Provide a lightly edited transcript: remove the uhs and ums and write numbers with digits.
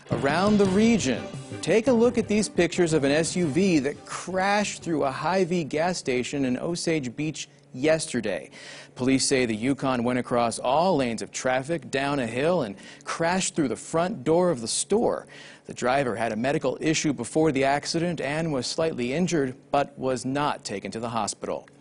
Around the region, take a look at these pictures of an SUV that crashed through a Hy-Vee gas station in Osage Beach yesterday. Police say the Yukon went across all lanes of traffic down a hill and crashed through the front door of the store. The driver had a medical issue before the accident and was slightly injured, but was not taken to the hospital.